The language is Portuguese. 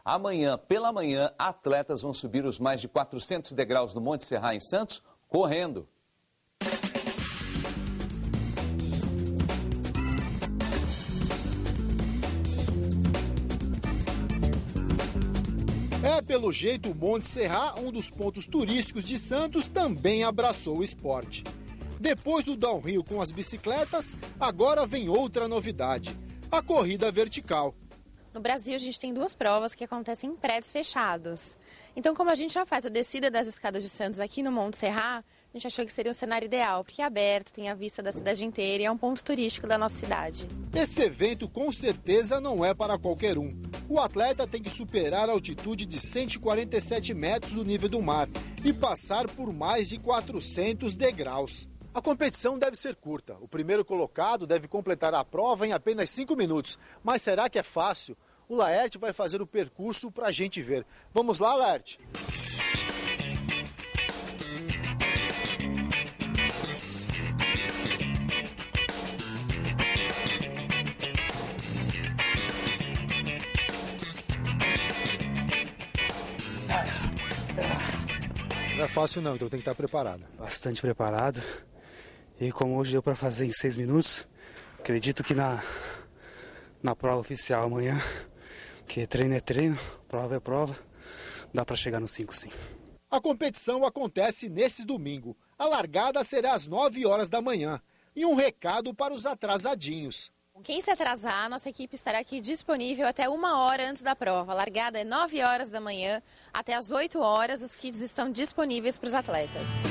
Amanhã, pela manhã, atletas vão subir os mais de 400 degraus do Monte Serra, em Santos, correndo. Pelo jeito, o Monte Serra, um dos pontos turísticos de Santos, também abraçou o esporte. Depois do downhill com as bicicletas, agora vem outra novidade, a corrida vertical. No Brasil, a gente tem duas provas que acontecem em prédios fechados. Então, como a gente já faz a descida das escadas de Santos aqui no Monte Serra, a gente achou que seria o cenário ideal, porque é aberto, tem a vista da cidade inteira e é um ponto turístico da nossa cidade. Esse evento, com certeza, não é para qualquer um. O atleta tem que superar a altitude de 147 metros do nível do mar e passar por mais de 400 degraus. A competição deve ser curta. O primeiro colocado deve completar a prova em apenas 5 minutos. Mas será que é fácil? O Laerte vai fazer o percurso para a gente ver. Vamos lá, Laerte? Não é fácil não, então tem que estar preparado. Bastante preparado. E como hoje deu para fazer em 6 minutos, acredito que na prova oficial amanhã, que treino é treino, prova é prova, dá para chegar no 5 sim. A competição acontece nesse domingo. A largada será às 9 horas da manhã. E um recado para os atrasadinhos. Quem se atrasar, nossa equipe estará aqui disponível até 1 hora antes da prova. A largada é 9 horas da manhã, até às 8 horas os kits estão disponíveis para os atletas.